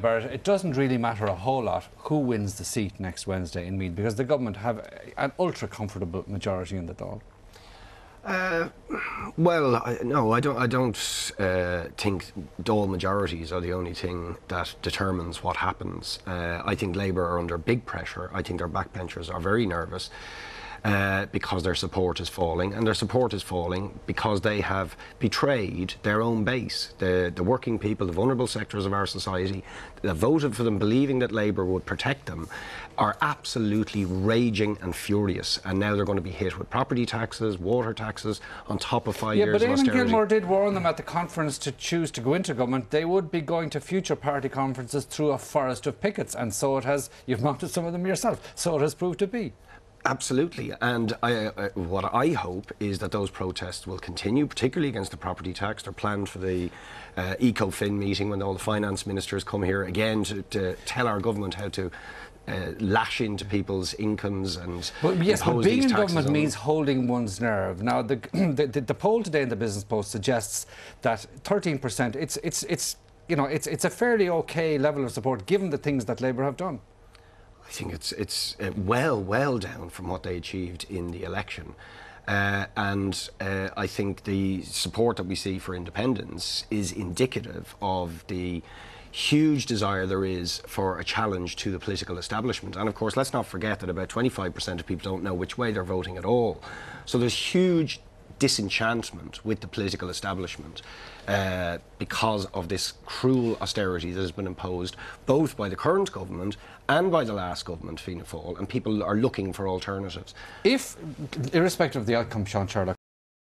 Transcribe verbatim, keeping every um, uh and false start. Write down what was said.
Barrett, it doesn't really matter a whole lot who wins the seat next Wednesday in Meath, because the government have an ultra-comfortable majority in the Dáil. Uh, well, I, no, I don't. I don't uh, think Dáil majorities are the only thing that determines what happens. Uh, I think Labour are under big pressure. I think their backbenchers are very nervous uh, because their support is falling, and their support is falling because they have betrayed their own base, the the working people, the vulnerable sectors of our society that voted for them, believing that Labour would protect them, are absolutely raging and furious, and now they're going to be hit with property taxes, water taxes, on top of five yeah, years of austerity. Yeah, but Eamon Gilmore did warn them at the conference to choose to go into government. They would be going to future party conferences through a forest of pickets, and so it has. You've mounted some of them yourself, so it has proved to be. Absolutely, and I, uh, what I hope is that those protests will continue, particularly against the property tax. They're planned for the uh, ECOFIN meeting when all the finance ministers come here again to, to tell our government how to Uh, lash into people's incomes and well, yes, impose but being these in government on means them. holding one's nerve. Now, the, the the poll today in the Business Post suggests that thirteen percent. It's it's it's you know it's it's a fairly okay level of support given the things that Labour have done. I think it's it's uh, well well down from what they achieved in the election. Uh, and uh, I think the support that we see for independence is indicative of the huge desire there is for a challenge to the political establishment. And of course, let's not forget that about twenty-five percent of people don't know which way they're voting at all. So there's huge disenchantment with the political establishment uh, because of this cruel austerity that has been imposed both by the current government and by the last government, Fianna Fáil, and people are looking for alternatives. If, irrespective of the outcome, Sean Sherlock,